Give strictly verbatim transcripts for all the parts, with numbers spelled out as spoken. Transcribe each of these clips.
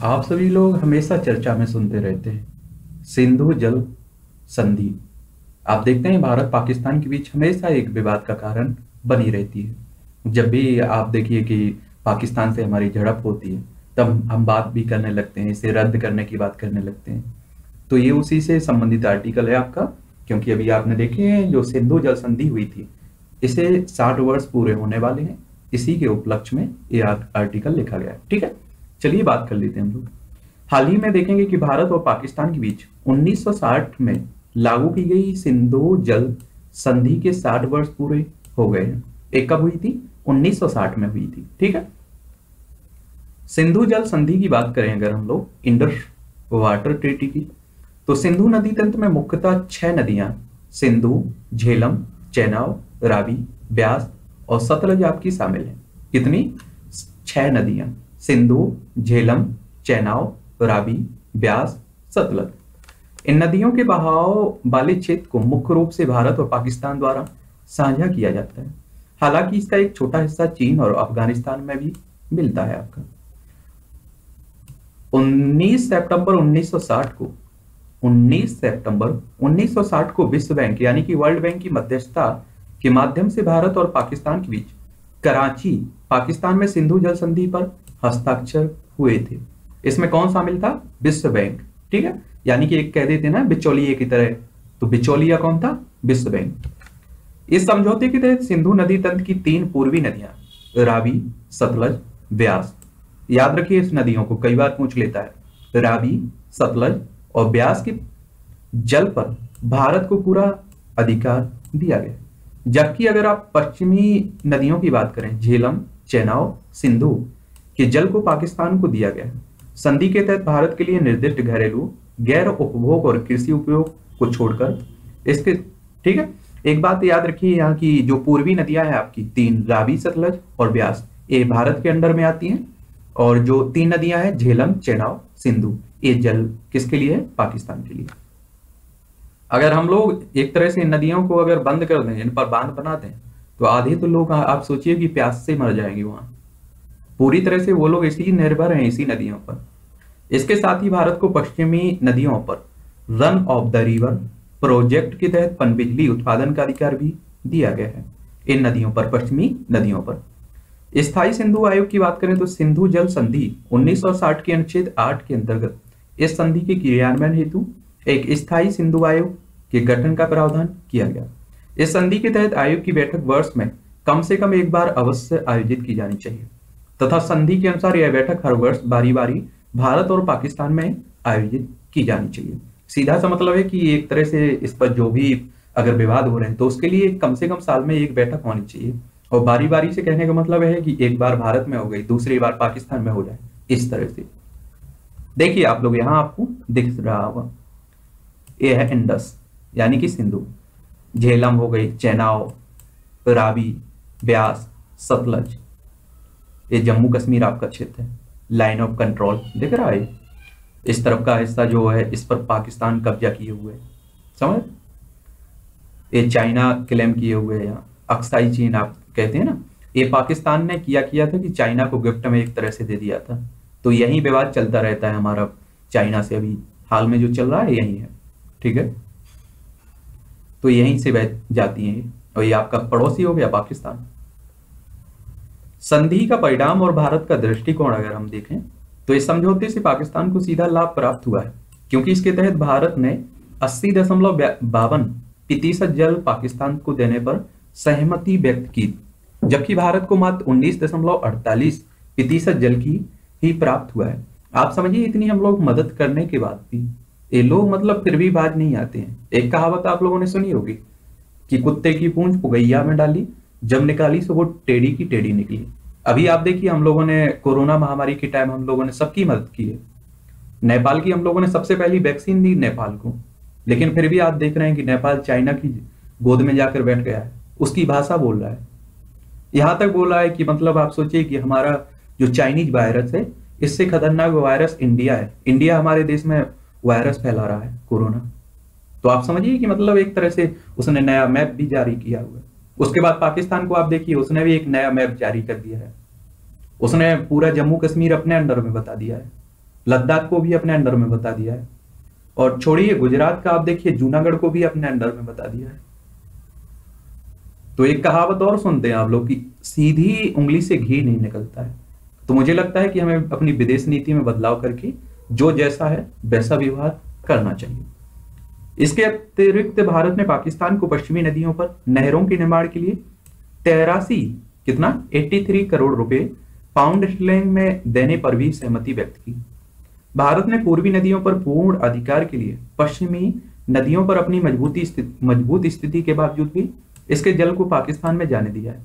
आप सभी लोग हमेशा चर्चा में सुनते रहते हैं सिंधु जल संधि। आप देखते हैं भारत पाकिस्तान के बीच हमेशा एक विवाद का कारण बनी रहती है। जब भी आप देखिए कि पाकिस्तान से हमारी झड़प होती है तब हम बात भी करने लगते हैं, इसे रद्द करने की बात करने लगते हैं। तो ये उसी से संबंधित आर्टिकल है आपका, क्योंकि अभी आपने देखे हैं जो सिंधु जल संधि हुई थी इसे साठ वर्ष पूरे होने वाले हैं। इसी के उपलक्ष्य में ये आर्टिकल लिखा गया है। ठीक है, चलिए बात कर लेते हैं हम लोग। हाल ही में देखेंगे कि भारत और पाकिस्तान के बीच उन्नीस सौ साठ में लागू की गई सिंधु जल संधि के साठ वर्ष पूरे हो गए हैं। एक कब हुई थी? उन्नीस सौ साठ में हुई थी। ठीक है, सिंधु जल संधि की बात करें अगर हम लोग इंडस वाटर ट्रीटी की, तो सिंधु नदी तंत्र में मुख्यतः छह नदियां सिंधु, झेलम, चेनाब, रावी, ब्यास और सतलज आपकी शामिल है। कितनी? छह नदियां सिंधु, झेलम, चेनाब, रावी, ब्यास, सतलज। इन नदियों के बहाव वाले क्षेत्र को मुख्य रूप से भारत और पाकिस्तान द्वारा साझा किया जाता है। हालांकि इसका एक छोटा हिस्सा चीन और अफगानिस्तान में भी मिलता है आपका। उन्नीस सितंबर उन्नीस सौ साठ को उन्नीस सितंबर उन्नीस सौ साठ को विश्व बैंक यानी कि वर्ल्ड बैंक की मध्यस्थता के माध्यम से भारत और पाकिस्तान के बीच कराची, पाकिस्तान में सिंधु जल संधि पर हस्ताक्षर हुए थे। इसमें कौन शामिल था? विश्व बैंक। ठीक है, यानी कि एक कह देते ना बिचौलिए की तरह, तो बिचौलिया कौन था? विश्व बैंक। इस समझौते के तहत सिंधु नदी तंत्र की तीन पूर्वी नदियां रावी, सतलज, ब्यास, याद रखिए इस नदियों को कई बार पूछ लेता है, रावी, सतलज और ब्यास के जल पर भारत को पूरा अधिकार दिया गया। जबकि अगर आप पश्चिमी नदियों की बात करें, झेलम, चेनाब, सिंधु के जल को पाकिस्तान को दिया गया है। संधि के तहत भारत के लिए निर्दिष्ट घरेलू, गैर उपभोग और कृषि उपयोग को छोड़कर इसके, ठीक है, एक बात याद रखिए यहाँ की जो पूर्वी नदियां हैं आपकी तीन, रावी, सतलज और ब्यास, ये भारत के अंडर में आती हैं। और जो तीन नदियां हैं झेलम, चेनाब, सिंधु, ये जल किसके लिए है? पाकिस्तान के लिए। अगर हम लोग एक तरह से इन नदियों को अगर बंद कर दें, इन पर बांध बना दें, तो आधे तो लोग आप सोचिए कि प्यास से मर जाएंगे वहां। पूरी तरह से वो लोग इसी निर्भर हैं इसी नदियों पर। इसके साथ ही भारत को पश्चिमी नदियों पर run of the river project के तहत पनबिजली उत्पादन का अधिकार भी दिया गया है इन नदियों पर, पश्चिमी नदियों पर। स्थायी सिंधु आयोग की बात करें तो सिंधु जल संधि उन्नीस सौ साठ के अनुच्छेद आठ के अंतर्गत इस संधि के क्रियान्वयन हेतु एक स्थायी सिंधु आयोग के गठन का प्रावधान किया गया। इस संधि के तहत आयोग की बैठक वर्ष में कम से कम एक बार अवश्य आयोजित की जानी चाहिए तथा संधि के अनुसार यह बैठक हर वर्ष बारी बारी भारत और पाकिस्तान में आयोजित की जानी चाहिए। सीधा सा मतलब है कि एक तरह से इस पर जो भी अगर विवाद हो रहे हैं तो उसके लिए कम से कम साल में एक बैठक होनी चाहिए। और बारी बारी से कहने का मतलब है कि एक बार भारत में हो गई, दूसरी बार पाकिस्तान में हो जाए, इस तरह से। देखिए आप लोग यहां आपको दिख रहा होगा, ये है इंडस यानी कि सिंधु, झेलम हो गई, चेनाब, रावी, ब्यास, सतलज, ये जम्मू कश्मीर आपका क्षेत्र है। लाइन ऑफ कंट्रोल दिख रहा है, इस तरफ का हिस्सा जो है इस पर पाकिस्तान कब्जा किए हुए है, समझ। ये चाइना क्लेम किए हुए है, यहाँ अक्साई चीन आप कहते हैं ना, ये पाकिस्तान ने किया किया था कि चाइना को गिफ्ट में एक तरह से दे दिया था। तो यही विवाद चलता रहता है हमारा चाइना से, अभी हाल में जो चल रहा है यही है। ठीक है, तो यहीं से बह जाती है और ये आपका पड़ोसी हो गया पाकिस्तान। संधि का परिणाम और भारत का दृष्टिकोण अगर हम देखें तो इस समझौते से पाकिस्तान को सीधा लाभ प्राप्त हुआ है, क्योंकि इसके तहत भारत ने अस्सी दशमलव बावन प्रतिशत जल पाकिस्तान को देने पर सहमति व्यक्त की, जबकि भारत को मात्र उन्नीस दशमलव अड़तालीस प्रतिशत जल की ही प्राप्त हुआ है। आप समझिए इतनी हम लोग मदद करने के बाद भी ये लोग मतलब फिर भी बाज नहीं आते हैं। एक कहावत आप लोगों ने सुनी होगी कि कुत्ते की पूंछ पुगैया में डाली, जब निकाली सो वो टेढ़ी की टेढ़ी निकली। अभी आप देखिए हम लोगों ने कोरोना महामारी के टाइम हम लोगों ने सबकी मदद की है। नेपाल की हम लोगों ने सबसे पहली वैक्सीन दी नेपाल को, लेकिन फिर भी आप देख रहे हैं कि नेपाल चाइना की गोद में जाकर बैठ गया है, उसकी भाषा बोल रहा है। यहां तक बोला है कि मतलब आप सोचिए कि हमारा जो चाइनीज वायरस है इससे खतरनाक वायरस इंडिया है, इंडिया हमारे देश में वायरस फैला रहा है कोरोना। तो आप समझिए कि मतलब एक तरह से उसने नया मैप भी जारी किया हुआ है। उसके बाद पाकिस्तान को आप देखिए, उसने भी एक नया मैप जारी कर दिया है, उसने पूरा जम्मू कश्मीर अपने अंडर में बता दिया है। लद्दाख को भी अपने अंडर में बता दिया है। और छोड़िए गुजरात का, आप देखिए जूनागढ़ को भी अपने अंडर में बता दिया है। तो एक कहावत और सुनते हैं आप लोग की, सीधी उंगली से घी नहीं निकलता है। तो मुझे लगता है कि हमें अपनी विदेश नीति में बदलाव करके जो जैसा है वैसा व्यवहार करना चाहिए। इसके अतिरिक्त भारत ने पाकिस्तान को पश्चिमी नदियों पर नहरों के निर्माण के लिए तेरासी कितना तिरासी करोड़ रुपए पाउंड स्टर्लिंग में देने पर भी सहमति व्यक्त की। भारत ने पूर्वी नदियों पर पूर्ण अधिकार के लिए पश्चिमी नदियों पर अपनी मजबूती स्थिति मजबूत स्थिति के बावजूद भी इसके जल को पाकिस्तान में जाने दिया है।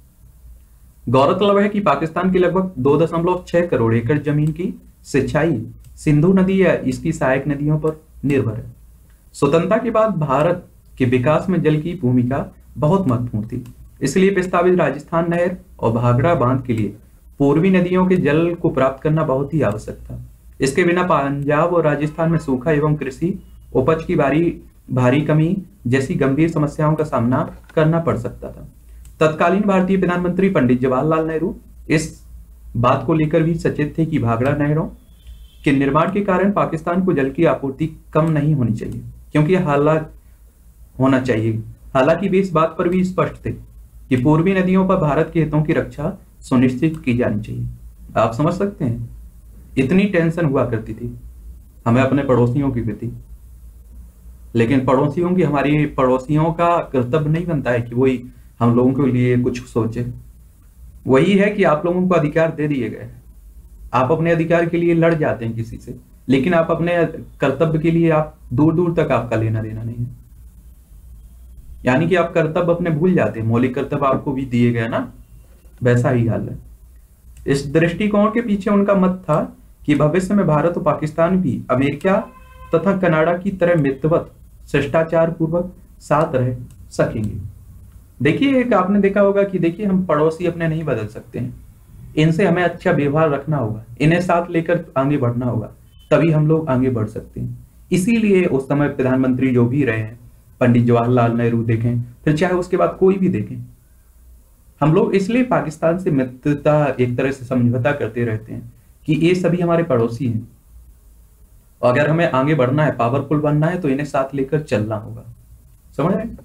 गौरतलब है कि पाकिस्तान की लगभग दो दशमलव छह करोड़ एकड़ जमीन की सिंचाई सिंधु नदी या इसकी सहायक नदियों पर निर्भर है। स्वतंत्रता के बाद भारत के विकास में जल की भूमिका बहुत महत्वपूर्ण थी, इसलिए प्रस्तावित राजस्थान नहर और भाखड़ा बांध के लिए पूर्वी नदियों के जल को प्राप्त करना बहुत ही आवश्यक था। इसके बिना पंजाब और राजस्थान में सूखा एवं कृषि उपज की भारी भारी कमी जैसी गंभीर समस्याओं का सामना करना पड़ सकता था। तत्कालीन भारतीय प्रधानमंत्री पंडित जवाहरलाल नेहरू इस बात को लेकर भी सचेत थे कि भाखड़ा नहरों के निर्माण के कारण पाकिस्तान को जल की आपूर्ति कम नहीं होनी चाहिए, क्योंकि हालात होना चाहिए। हालांकि वे इस बात पर भी स्पष्ट थे कि पूर्वी नदियों पर भारत के हितों की रक्षा सुनिश्चित की जानी चाहिए। आप समझ सकते हैं, इतनी टेंशन हुआ करती थी हमें अपने पड़ोसियों की प्रति, लेकिन पड़ोसियों की हमारी पड़ोसियों का कर्तव्य नहीं बनता है कि वही हम लोगों के लिए कुछ सोचे। वही है कि आप लोगों को अधिकार दे दिए गए हैं, आप अपने अधिकार के लिए लड़ जाते हैं किसी से, लेकिन आप अपने कर्तव्य के लिए आप दूर दूर तक आपका लेना देना नहीं है। यानी कि आप कर्तव्य अपने भूल जाते हैं, मौलिक कर्तव्य आपको भी दिए गए ना, वैसा ही हाल है। इस दृष्टिकोण के पीछे उनका मत था कि भविष्य में भारत और पाकिस्तान भी अमेरिका तथा कनाडा की तरह मित्रवत शिष्टाचार पूर्वक साथ रह सकेंगे। देखिए, एक आपने देखा होगा कि देखिए हम पड़ोसी अपने नहीं बदल सकते हैं, इनसे हमें अच्छा व्यवहार रखना होगा, इन्हें साथ लेकर आगे बढ़ना होगा, तभी हम लोग आगे बढ़ सकते हैं। इसीलिए उस समय प्रधानमंत्री जो भी रहे हैं, पंडित जवाहरलाल नेहरू देखें, फिर चाहे उसके बाद कोई भी देखें, हम लोग इसलिए पाकिस्तान से मित्रता एक तरह से समझौता करते रहते हैं कि ये सभी हमारे पड़ोसी हैं, और अगर हमें आगे बढ़ना है, पावरफुल बनना है, तो इन्हें साथ लेकर चलना होगा। समझ रहे?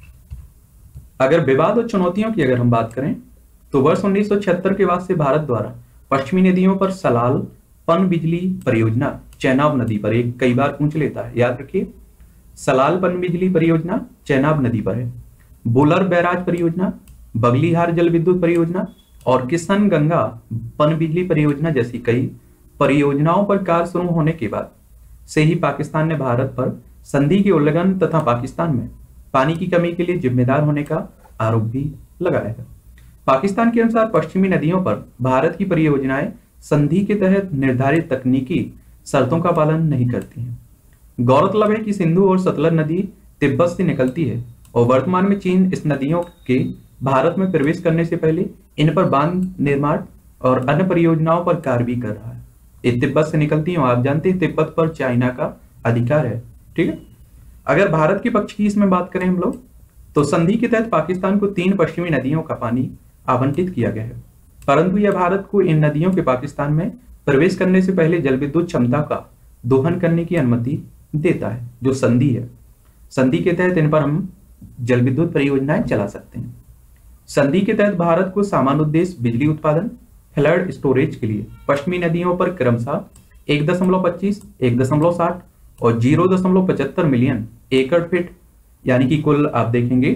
अगर विवाद और चुनौतियों की अगर हम बात करें तो वर्ष उन्नीस सौ छिहत्तर के बाद से भारत द्वारा पश्चिमी नदियों पर सलाल पन बिजली परियोजना चेनाब नदी पर, एक कई बार पूछ लेता है, याद रखिए, सलाल पन बिजली परियोजना चेनाब नदी पर है। बुलर बैराज परियोजना, बगलीहार जल विद्युत परियोजना और किशन गंगा पन बिजली परियोजना जैसी कई परियोजनाओं पर कार्य शुरू होने के बाद से ही पाकिस्तान ने भारत पर संधि के उल्लंघन तथा पाकिस्तान में पानी की कमी के लिए जिम्मेदार होने का आरोप भी लगाया है। पाकिस्तान के अनुसार पश्चिमी नदियों पर भारत की परियोजनाएं संधि के तहत निर्धारित तकनीकी शर्तों का पालन नहीं करती हैं। गौरतलब है कि सिंधु और सतलज नदी तिब्बत से निकलती है और वर्तमान में चीन इस नदियों के भारत में प्रवेश करने से पहले इन पर बांध निर्माण और अन्य परियोजनाओं पर कार्य भी कर रहा है। ये तिब्बत से निकलती है, आप जानते हैं तिब्बत पर चाइना का अधिकार है, ठीक है। अगर भारत के पक्ष की इसमें बात करें हम लोग, तो संधि के तहत पाकिस्तान को तीन पश्चिमी नदियों का पानी आवंटित किया गया है, परंतु यह भारत को इन नदियों के पाकिस्तान में प्रवेश करने से पहले जल विद्युत क्षमता का दोहन करने की अनुमति देता है, जो संधि है। संधि के तहत इन पर हम जल विद्युत परियोजनाएं चला सकते हैं। संधि के तहत भारत को सामान्य उद्देश्य बिजली उत्पादन, फ्लड स्टोरेज के लिए पश्चिमी नदियों पर क्रमशः एक दशमलव पच्चीस, एक दशमलव साठ और जीरो दशमलव पचहत्तर मिलियन एकड़ फीट, यानी कि कुल आप देखेंगे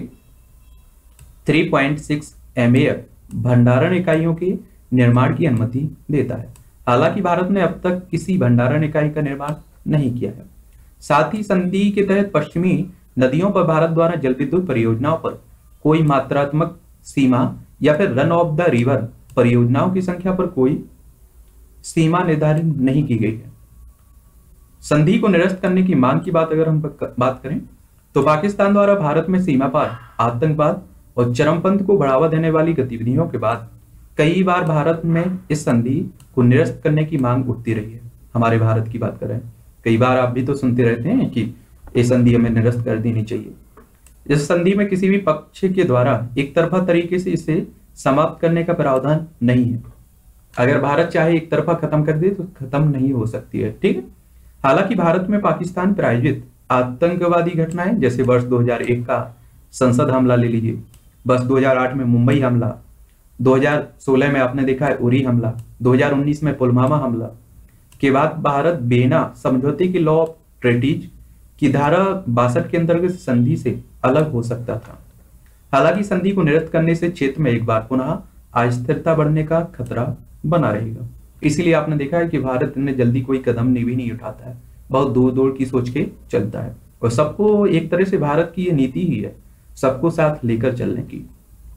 तीन पॉइंट छह एम ए भंडारण इकाइयों के निर्माण की अनुमति देता है। हालांकि भारत ने अब तक किसी भंडारण इकाई का निर्माण नहीं किया है। साथ ही संधि के तहत पश्चिमी नदियों पर भारत द्वारा जल विद्युत परियोजनाओं पर कोई मात्रात्मक सीमा या फिर रन ऑफ द रिवर परियोजनाओं की संख्या पर कोई सीमा निर्धारित नहीं की गई है। संधि को निरस्त करने की मांग की बात अगर हम बात करें तो पाकिस्तान द्वारा भारत में सीमा पार आतंकवाद और चरमपंथ को बढ़ावा देने वाली गतिविधियों के बाद कई बार भारत में इस संधि को निरस्त करने की मांग उठती रही है। हमारे भारत की बात करें, कई बार आप भी तो सुनते रहते हैं कि ये संधि हमें निरस्त कर देनी चाहिए। इस संधि में किसी भी पक्ष के द्वारा एक तरफा तरीके से इसे समाप्त करने का प्रावधान नहीं है। अगर भारत चाहे एक तरफा खत्म कर दे तो खत्म नहीं हो सकती है, ठीक है। हालांकि भारत में पाकिस्तान प्रायोजित आतंकवादी घटनाएं, जैसे वर्ष दो हज़ार एक का संसद हमला ले लीजिए, वर्ष दो हज़ार आठ में मुंबई हमला, दो हज़ार सोलह में आपने देखा है उरी हमला, दो हज़ार उन्नीस में पुलवामा हमला के बाद भारत बिना समझौते की लॉ ऑफ ट्रेटीज की धारा बासठ के अंतर्गत संधि से अलग हो सकता था। हालांकि संधि को निरस्त करने से क्षेत्र में एक बार पुनः अस्थिरता बढ़ने का खतरा बना रहेगा। इसीलिए आपने देखा है कि भारत ने जल्दी कोई कदम भी नहीं उठाता है, बहुत दूर दूर की सोच के चलता है, और सबको एक तरह से भारत की ये नीति ही है, सबको साथ लेकर चलने की।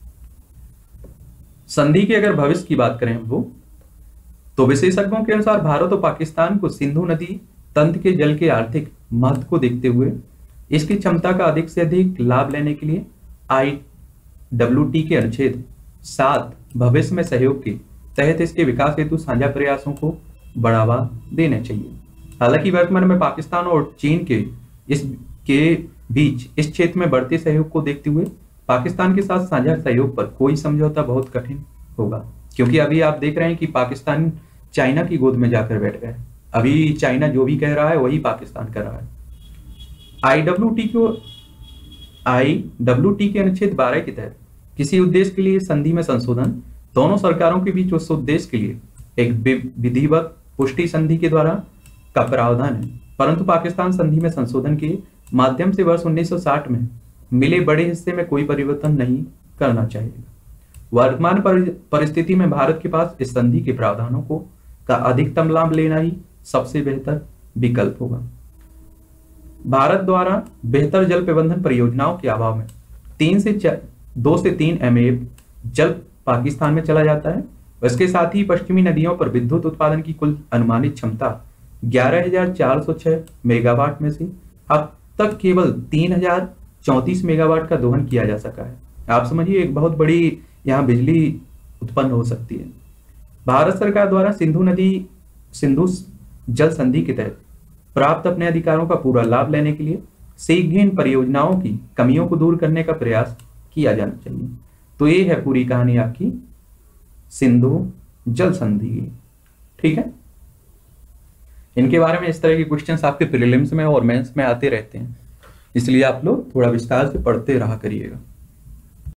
संधि के अगर भविष्य की बात करें हम लोग, तो विशेषज्ञों के अनुसार भारत और पाकिस्तान को सिंधु नदी तंत्र के जल के आर्थिक महत्व को देखते हुए इसकी क्षमता का अधिक से अधिक लाभ लेने के लिए आई डब्ल्यू टी के अनुच्छेद सात भविष्य में सहयोग के तहत इसके विकास हेतु साझा प्रयासों को बढ़ावा देना चाहिए। हालांकि वर्तमान में पाकिस्तान और चीन के इस के बीच इस क्षेत्र में बढ़ते सहयोग को देखते हुए पाकिस्तान के साथ साझा सहयोग पर कोई समझौता बहुत कठिन होगा, क्योंकि अभी आप देख रहे हैं कि पाकिस्तान चाइना की गोद में जाकर बैठ गए। अभी चाइना जो भी कह रहा है वही पाकिस्तान कर रहा है। आईडब्ल्यूटी को आईडब्ल्यूटी के अनुच्छेद बारह के तहत किसी उद्देश्य के लिए संधि में संशोधन दोनों सरकारों के बीच उस उद्देश्य के लिए एक विधिवत पुष्टि संधि के द्वारा का प्रावधान है, परंतु पाकिस्तान संधि में संशोधन के माध्यम से वर्ष उन्नीस सौ साठ में मिले बड़े हिस्से में कोई परिवर्तन नहीं करना चाहिए। वर्तमान परिस्थिति में भारत के पास इस संधि के प्रावधानों को का अधिकतम लाभ लेना ही सबसे बेहतर विकल्प होगा। भारत द्वारा बेहतर जल प्रबंधन परियोजनाओं के अभाव में तीन से चार दो से तीन एम ए जल पाकिस्तान में चला जाता है। इसके साथ ही पश्चिमी नदियों पर विद्युत उत्पादन की कुल अनुमानित क्षमता ग्यारह हजार चार सौ छह मेगावाट में से अब तक केवल तीन हजार चौंतीस मेगावाट का दोहन किया जा सका है। आप समझिए एक बहुत बड़ी यहाँ बिजली उत्पन्न हो सकती है। भारत सरकार द्वारा सिंधु नदी सिंधु जल संधि के तहत प्राप्त अपने अधिकारों का पूरा लाभ लेने के लिए शीघ्र इन परियोजनाओं की कमियों को दूर करने का प्रयास किया जाना चाहिए। तो ये है पूरी कहानी आपकी सिंधु जल संधि की, ठीक है। इनके बारे में इस तरह के क्वेश्चंस आपके प्रीलिम्स में और मेंस में आते रहते हैं, इसलिए आप लोग थोड़ा विस्तार से पढ़ते रहा करिएगा।